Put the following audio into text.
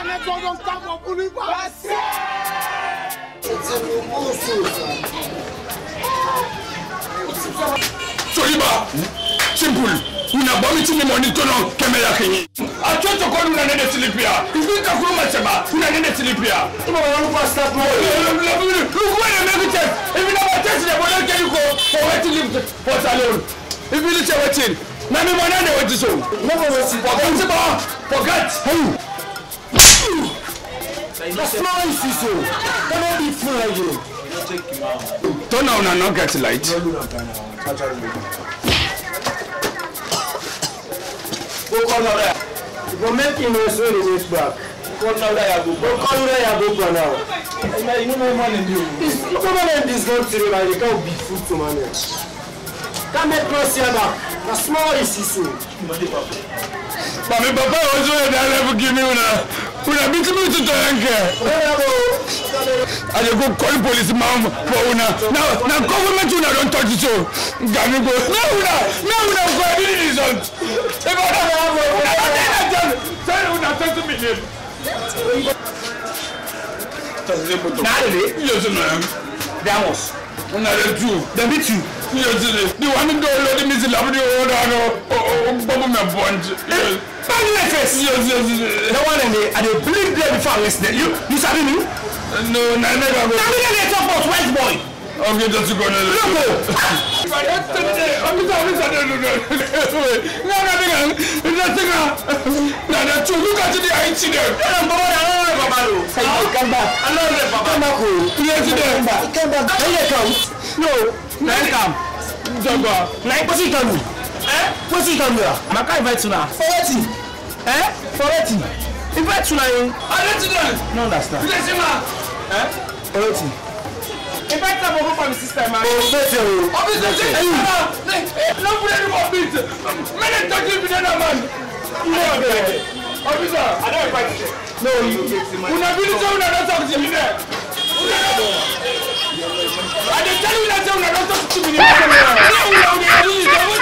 Soliba, simple. Una bombe tini moni tono kemela kini. Achoto kwa una nende tilipia. Ifika kuruma chema, una nende tilipia. Ima wana kwa start mo. Lukuwa na megute. If you never test the body can you go for where to live for salon. If you live waiting. Nami mwana ne wati so. Never wait. Forget. That's not easy so. Don't be fool like you. Turn on and not get light. Go make him a story next back. Go call now. You know my money do. This government is going to like they can't be food to manage. Can't make cross here back. The small is so. But my papa was doing that level give me una beat me to I go call police man for una. Now government una don't touch it so. Gami go. No una go any result. If I don't tell una 30 million. Yes, ma'am. Vamos. Una de two. The bit you. Yes, the one who don't let me see love you or my bunch. Yes. The one and they blink there before I listen. You sabi me? No, never go. Now we get talk about white boy. Okay, just go now. Look at the incident. Come back. No. What's he coming? What's he coming? I can't invite you now. For what? Invite you now. No understand. For what? Invite them over for my sister, man. Nobody will beat. Many talking with another man. Officer, I don't invite you. No, you not talk to me there. I tell you that you not talk to me there.